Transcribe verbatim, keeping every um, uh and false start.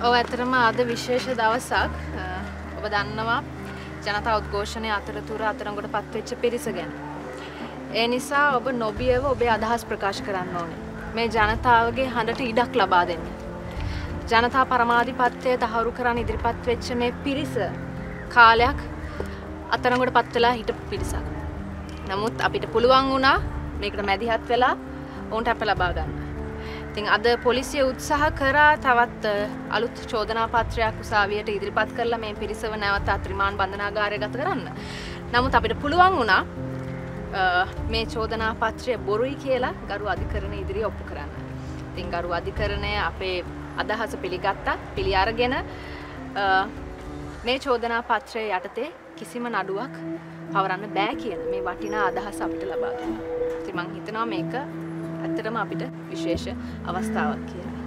ඔව් ඇත්තටම අද විශේෂ දවසක්. ඔබ දන්නවා ජනතා උද්ඝෝෂණයේ අතරතුර අතරඟට පත්වෙච්ච පිරිස ගැන. ඒ නිසා ඔබ නොබියව ඔබේ අදහස් ප්‍රකාශ කරන්න ඕනේ. මේ ජනතාවගේ හඬට ඉඩක් ලබා දෙන්න. ජනතා පරමාධිපත්‍යය තහවුරු කරන්න ඉදිරිපත් වෙච්ච මේ පිරිස කාලයක් අතරඟට පත් වෙලා හිටපු පිරිසක්. නමුත් අපිට පුළුවන් වුණා මේකට මැදිහත් වෙලා ඔවුන්ට අප ලබා ගන්න. ඉතින් අද පොලිසිය උත්සාහ කරා තවත් අලුත් චෝදනා පත්‍රයක් උසාවියට ඉදිරිපත් කරලා මේ පිරිසව නැවත රිමාන්ඩ් බන්ධනාගාරයට ගත කරන්න. නමුත් අපිට පුළුවන් වුණා මේ චෝදනා පත්‍රය බොරුයි කියලා ගරු අධිකරණය ඉදිරියේ ඔප්පු කරන්න. ඉතින් ගරු අධිකරණය අපේ අදහස පිළිගත්තා. පිළි අරගෙන මේ චෝදනා පත්‍රය යටතේ කිසිම නඩුවක් පවරන්න බෑ කියලා මේ වටිනා අදහස අපිට ලබා දුන්නා. ඉතින් මම හිතනවා මේක ඇත්තටම අපිට විශේෂ අවස්ථාවක් කියලා.